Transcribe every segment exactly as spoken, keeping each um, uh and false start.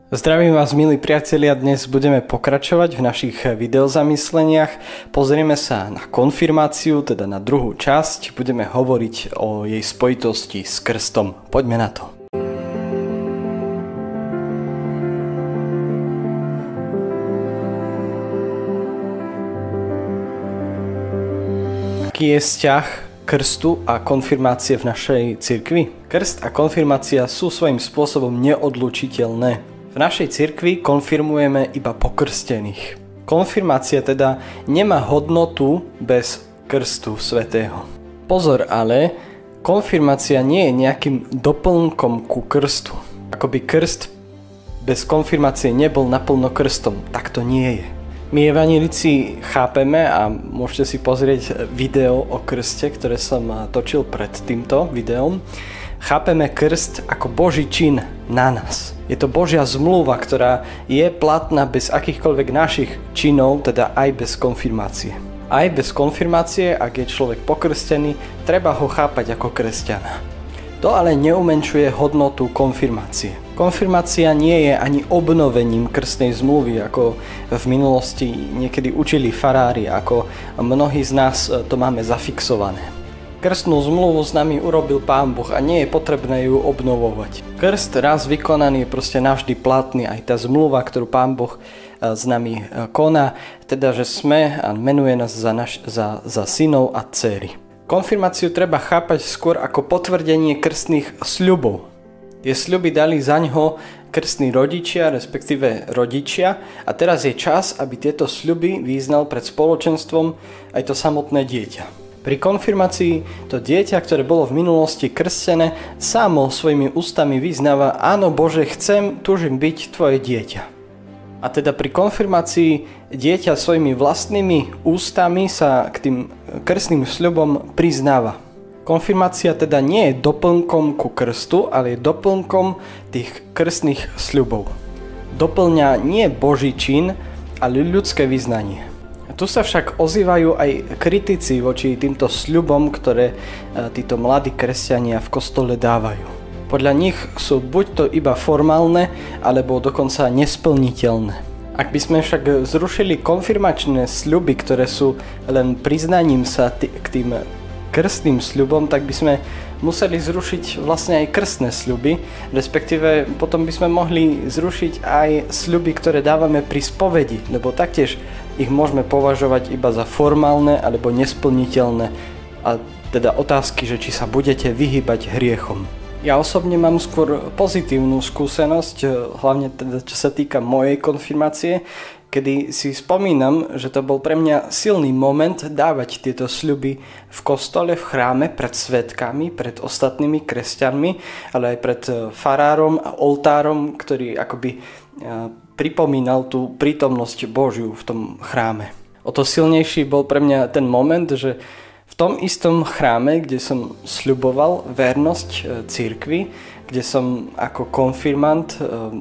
Zdravím vás, milí priatelia, dnes budeme pokračovať v našich videozamysleniach. Pozrieme sa na konfirmáciu, teda na druhú časť. Budeme hovoriť o jej spojitosti s krstom. Poďme na to. Aký je vzťah krstu a konfirmácie v našej cirkvi? Krst a konfirmácia sú svojím spôsobom neodlučiteľné. V našej cirkvi konfirmujeme iba pokrstených. Konfirmácia teda nemá hodnotu bez krstu svätého. Pozor ale, konfirmácia nie je nejakým doplnkom ku krstu. Akoby krst bez konfirmácie nebol naplno krstom. Tak to nie je. My evanjelici chápeme, a môžete si pozrieť video o krste, ktoré som točil pred týmto videom, chápeme krst ako Boží čin na nás. Je to Božia zmluva, ktorá je platná bez akýchkoľvek našich činov, teda aj bez konfirmácie. Aj bez konfirmácie, ak je človek pokrstený, treba ho chápať ako kresťana. To ale neumenšuje hodnotu konfirmácie. Konfirmácia nie je ani obnovením krstnej zmluvy, ako v minulosti niekedy učili farári, ako mnohí z nás to máme zafixované. Krstnú zmluvu s nami urobil Pán Boh a nie je potrebné ju obnovovať. Krst raz vykonaný je proste navždy platný, aj tá zmluva, ktorú Pán Boh s nami koná, teda že sme a menuje nás za, naš, za, za synov a dcéry. Konfirmáciu treba chápať skôr ako potvrdenie krstných sľubov. Tie sľuby dali zaňho krstní rodičia, respektíve rodičia, a teraz je čas, aby tieto sľuby vyznal pred spoločenstvom aj to samotné dieťa. Pri konfirmácii to dieťa, ktoré bolo v minulosti krstené, samo svojimi ústami vyznáva: áno Bože, chcem, túžim byť tvoje dieťa. A teda pri konfirmácii dieťa svojimi vlastnými ústami sa k tým krstným sľubom priznáva. Konfirmácia teda nie je doplnkom ku krstu, ale je doplnkom tých krstných sľubov. Doplňa nie Boží čin, ale ľudské vyznanie. Tu sa však ozývajú aj kritici voči týmto sľubom, ktoré títo mladí kresťania v kostole dávajú. Podľa nich sú buď to iba formálne, alebo dokonca nesplniteľné. Ak by sme však zrušili konfirmačné sľuby, ktoré sú len priznaním sa t- k tým krstným sľubom, tak by sme museli zrušiť vlastne aj krstné sľuby, respektíve potom by sme mohli zrušiť aj sľuby, ktoré dávame pri spovedi, lebo taktiež ich môžeme považovať iba za formálne alebo nesplniteľné, a teda otázky, že či sa budete vyhýbať hriechom. Ja osobne mám skôr pozitívnu skúsenosť, hlavne teda čo sa týka mojej konfirmácie, kedy si spomínam, že to bol pre mňa silný moment dávať tieto sľuby v kostole, v chráme, pred svedkami, pred ostatnými kresťanmi, ale aj pred farárom a oltárom, ktorý akoby pripomínal tú prítomnosť Božiu v tom chráme. O to silnejší bol pre mňa ten moment, že v tom istom chráme, kde som sľuboval vernosť cirkvi, kde som ako konfirmant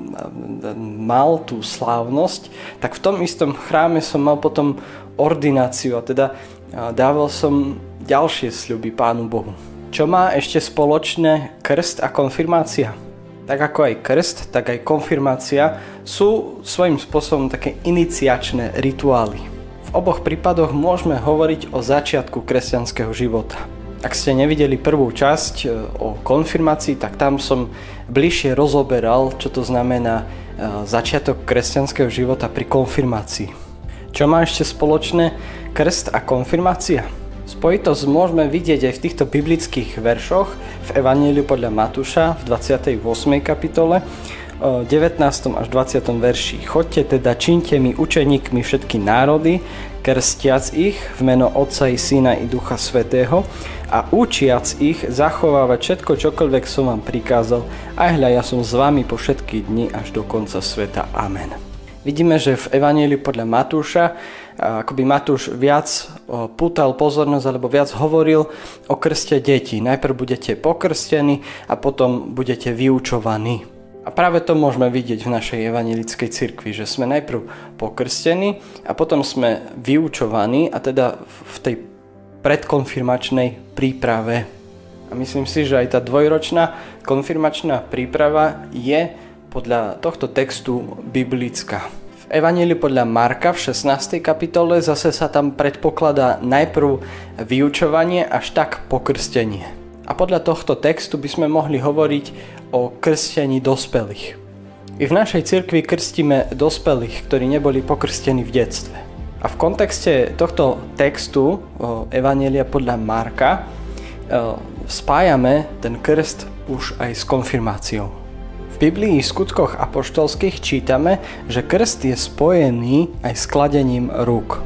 mal tú slávnosť, tak v tom istom chráme som mal potom ordináciu, a teda dával som ďalšie sľuby Pánu Bohu. Čo má ešte spoločné krst a konfirmácia? Tak ako aj krst, tak aj konfirmácia sú svojím spôsobom také iniciačné rituály. V oboch prípadoch môžeme hovoriť o začiatku kresťanského života. Ak ste nevideli prvú časť o konfirmácii, tak tam som bližšie rozoberal, čo to znamená začiatok kresťanského života pri konfirmácii. Čo má ešte spoločné krst a konfirmácia? Spojitosť môžeme vidieť aj v týchto biblických veršoch v Evanjeliu podľa Matúša v dvadsiatej ôsmej kapitole, devätnástom až dvadsiatom verši. Choďte teda, čiňte mi učeníkmi všetky národy, krstiac ich v meno Otca i Syna i Ducha Svätého a učiac ich zachovávať všetko, čokoľvek som vám prikázal, a hľa, ja som s vami po všetky dni až do konca sveta. Amen. Vidíme, že v Evanjeliu podľa Matúša akoby Matúš viac pútal pozornosť alebo viac hovoril o krste detí. Najprv budete pokrstení a potom budete vyučovaní. A práve to môžeme vidieť v našej evanjelickej cirkvi, že sme najprv pokrstení a potom sme vyučovaní, a teda v tej predkonfirmačnej príprave. A myslím si, že aj tá dvojročná konfirmačná príprava je podľa tohto textu biblická. V Evanjeliu podľa Marka v šestnástej kapitole zase sa tam predpokladá najprv vyučovanie až tak pokrstenie. A podľa tohto textu by sme mohli hovoriť o krstení dospelých. I v našej cirkvi krstíme dospelých, ktorí neboli pokrstení v detstve. A v kontexte tohto textu Evanjelia podľa Marka spájame ten krst už aj s konfirmáciou. V Biblii v skutkoch apoštolských čítame, že krst je spojený aj s kladením rúk.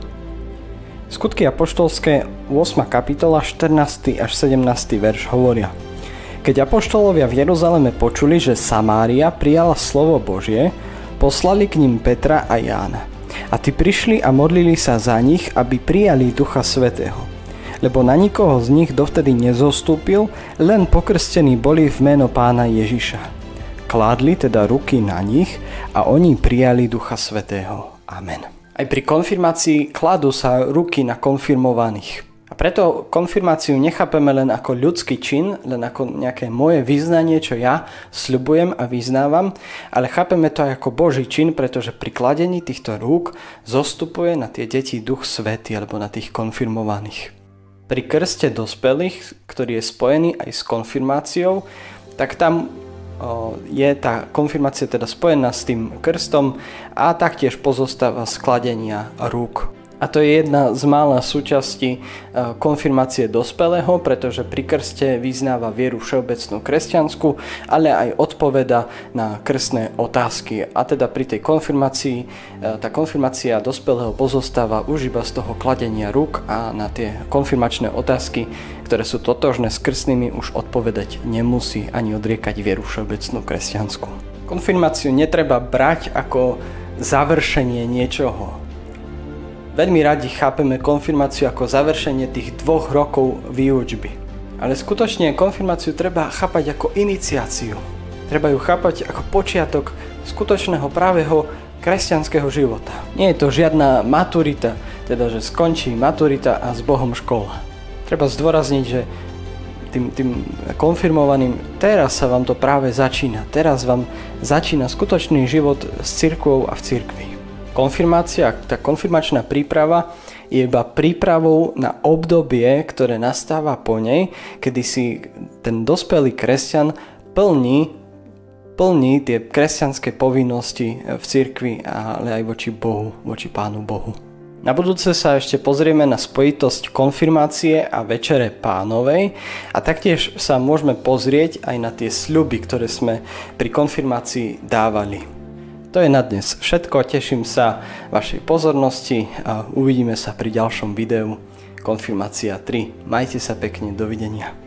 Skutky apoštolské ôsma kapitola štrnásty až sedemnásty verš hovoria: Keď apoštolovia v Jeruzaleme počuli, že Samária prijala slovo Božie, poslali k ním Petra a Jána. A tí prišli a modlili sa za nich, aby prijali Ducha Svätého. Lebo na nikoho z nich dovtedy nezostúpil, len pokrstení boli v meno Pána Ježiša. Kládli teda ruky na nich a oni prijali Ducha Svätého. Amen. Aj pri konfirmácii kladú sa ruky na konfirmovaných. A preto konfirmáciu nechápeme len ako ľudský čin, len ako nejaké moje vyznanie, čo ja sľubujem a vyznávam, ale chápeme to aj ako Boží čin, pretože pri kladení týchto rúk zostupuje na tie deti Duch Svätý alebo na tých konfirmovaných. Pri krste dospelých, ktorý je spojený aj s konfirmáciou, tak tam je tá konfirmácia teda spojená s tým krstom a taktiež pozostáva z kladenia rúk. A to je jedna z mála súčastí konfirmácie dospelého, pretože pri krste vyznáva vieru všeobecnú kresťanskú, ale aj odpoveda na krstné otázky. A teda pri tej konfirmácii, tá konfirmácia dospelého pozostáva už iba z toho kladenia rúk a na tie konfirmačné otázky, ktoré sú totožné s krstnými, už odpovedať nemusí ani odriekať vieru všeobecnú kresťanskú. Konfirmáciu netreba brať ako završenie niečoho. Veľmi radi chápeme konfirmáciu ako završenie tých dvoch rokov výučby. Ale skutočne konfirmáciu treba chápať ako iniciáciu. Treba ju chápať ako počiatok skutočného pravého kresťanského života. Nie je to žiadna maturita, teda že skončí maturita a s Bohom škola. Treba zdôrazniť, že tým, tým konfirmovaným teraz sa vám to práve začína. Teraz vám začína skutočný život s cirkvou a v cirkvi. Konfirmácia, tá konfirmačná príprava je iba prípravou na obdobie, ktoré nastáva po nej, kedy si ten dospelý kresťan plní, plní tie kresťanské povinnosti v cirkvi, ale aj voči Bohu, voči Pánu Bohu. Na budúce sa ešte pozrieme na spojitosť konfirmácie a Večere Pánovej a taktiež sa môžeme pozrieť aj na tie sľuby, ktoré sme pri konfirmácii dávali. To je na dnes všetko, teším sa vašej pozornosti a uvidíme sa pri ďalšom videu Konfirmácia tri. Majte sa pekne, dovidenia.